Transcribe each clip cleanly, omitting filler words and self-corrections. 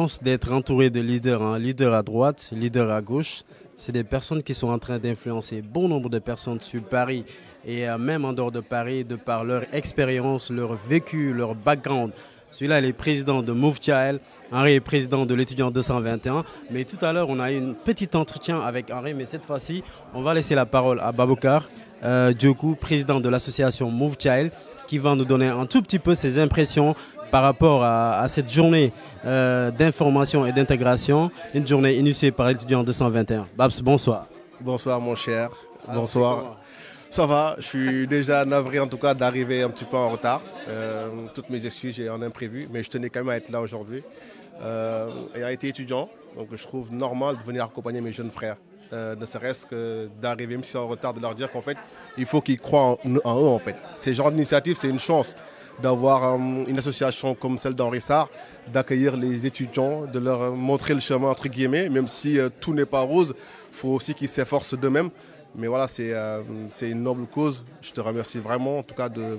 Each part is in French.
chance d'être entouré de leaders, hein, leaders à droite, leaders à gauche. C'est des personnes qui sont en train d'influencer bon nombre de personnes sur Paris et même en dehors de Paris, de par leur expérience, leur vécu, leur background. Celui-là, il est président de Move Child. Henri est président de l'étudiant 221. Mais tout à l'heure, on a eu un petit entretien avec Henri. Mais cette fois-ci, on va laisser la parole à Baboucar Diokou, président de l'association Move Child, qui va nous donner un tout petit peu ses impressions par rapport à cette journée d'information et d'intégration. Une journée initiée par l'étudiant 221. Babs, bonsoir. Bonsoir mon cher. Bonsoir. Ça va, je suis déjà navré en tout cas d'arriver un petit peu en retard. Toutes mes excuses, j'ai un imprévu, mais je tenais quand même à être là aujourd'hui. Ayant été étudiant, donc je trouve normal de venir accompagner mes jeunes frères. Ne serait-ce que d'arriver, même si c'est en retard, de leur dire qu'en fait, il faut qu'ils croient en eux en fait. Ces genres d'initiatives, c'est une chance d'avoir une association comme celle d'Henri Sarr, d'accueillir les étudiants, de leur montrer le chemin entre guillemets, même si tout n'est pas rose, il faut aussi qu'ils s'efforcent d'eux-mêmes. Mais voilà, c'est une noble cause. Je te remercie vraiment, en tout cas de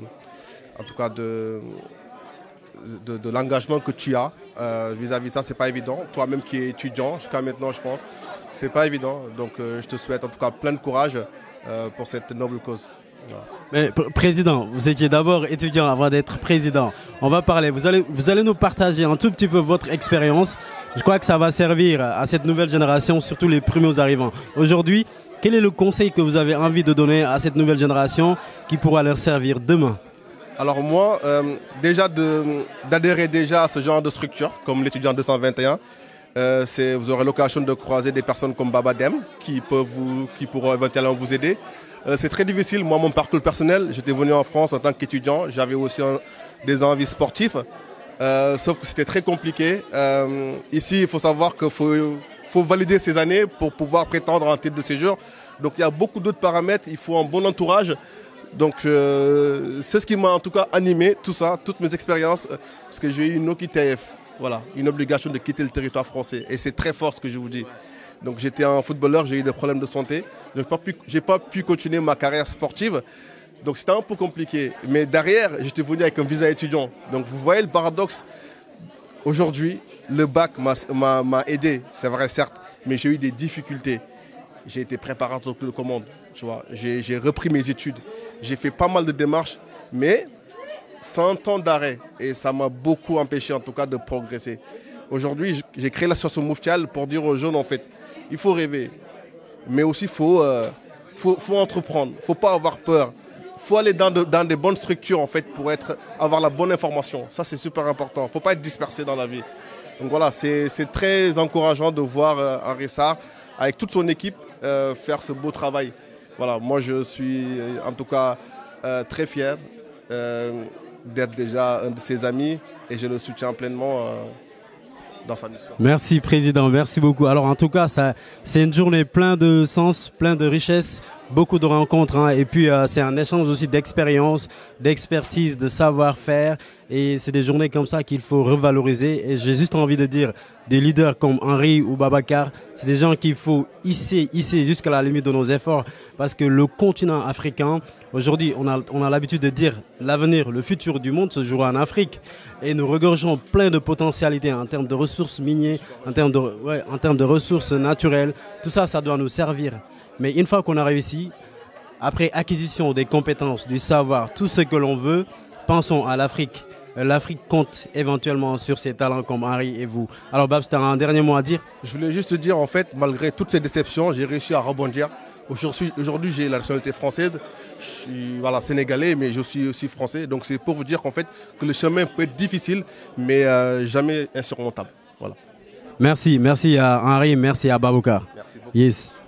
l'engagement que tu as vis-à-vis de ça. C'est pas évident. Toi-même qui es étudiant jusqu'à maintenant, je pense, c'est pas évident. Donc, je te souhaite en tout cas plein de courage pour cette noble cause. Voilà. Mais président, vous étiez d'abord étudiant avant d'être président. On va parler. Vous allez nous partager un tout petit peu votre expérience. Je crois que ça va servir à cette nouvelle génération, surtout les primo arrivants. Aujourd'hui, quel est le conseil que vous avez envie de donner à cette nouvelle génération qui pourra leur servir demain? Alors moi, déjà d'adhérer déjà à ce genre de structure, comme l'étudiant 221, vous aurez l'occasion de croiser des personnes comme Baba Dem qui pourront éventuellement vous aider. C'est très difficile, moi mon parcours personnel, j'étais venu en France en tant qu'étudiant, j'avais aussi des envies sportives, sauf que c'était très compliqué. Ici, il faut savoir qu'il faut valider ces années pour pouvoir prétendre à un titre de séjour. Donc il y a beaucoup d'autres paramètres, il faut un bon entourage. Donc c'est ce qui m'a en tout cas animé, tout ça, toutes mes expériences, parce que j'ai eu une OQTF, voilà, une obligation de quitter le territoire français. Et c'est très fort ce que je vous dis. Donc j'étais un footballeur, j'ai eu des problèmes de santé, donc j'ai pas pu continuer ma carrière sportive. Donc c'était un peu compliqué. Mais derrière, j'étais venu avec un visa étudiant. Donc vous voyez le paradoxe. Aujourd'hui, le bac m'a aidé, c'est vrai certes, mais j'ai eu des difficultés. J'ai été préparateur de commande, tu vois. J'ai repris mes études, j'ai fait pas mal de démarches, mais sans temps d'arrêt. Et ça m'a beaucoup empêché en tout cas de progresser. Aujourd'hui, j'ai créé l'association Move Child pour dire aux jeunes en fait, il faut rêver, mais aussi il faut entreprendre, il ne faut pas avoir peur. Il faut aller dans des bonnes structures en fait pour avoir la bonne information. Ça c'est super important. Il ne faut pas être dispersé dans la vie. Donc voilà, c'est très encourageant de voir Henri Sarr avec toute son équipe faire ce beau travail. Voilà, moi je suis en tout cas très fier d'être déjà un de ses amis et je le soutiens pleinement dans sa mission. Merci président, merci beaucoup. Alors en tout cas, c'est une journée pleine de sens, pleine de richesse, beaucoup de rencontres, hein, et puis c'est un échange aussi d'expérience, d'expertise, de savoir-faire, et c'est des journées comme ça qu'il faut revaloriser. Et j'ai juste envie de dire, des leaders comme Henri ou Baboucar, c'est des gens qu'il faut hisser jusqu'à la limite de nos efforts, parce que le continent africain, aujourd'hui, on a l'habitude de dire l'avenir, le futur du monde se jouera en Afrique, et nous regorgeons plein de potentialités en termes de ressources minières, en termes de ressources naturelles. Tout ça, ça doit nous servir. Mais une fois qu'on a réussi, après acquisition des compétences, du savoir, tout ce que l'on veut, pensons à l'Afrique. L'Afrique compte éventuellement sur ses talents comme Henri et vous. Alors Babs, tu as un dernier mot à dire? Je voulais juste te dire en fait, malgré toutes ces déceptions, j'ai réussi à rebondir. Aujourd'hui, j'ai la nationalité française. Je suis sénégalais, mais je suis aussi français. Donc c'est pour vous dire qu'en fait, que le chemin peut être difficile, mais jamais insurmontable. Voilà. Merci à Henri, merci à Baboucar. Merci beaucoup. Yes.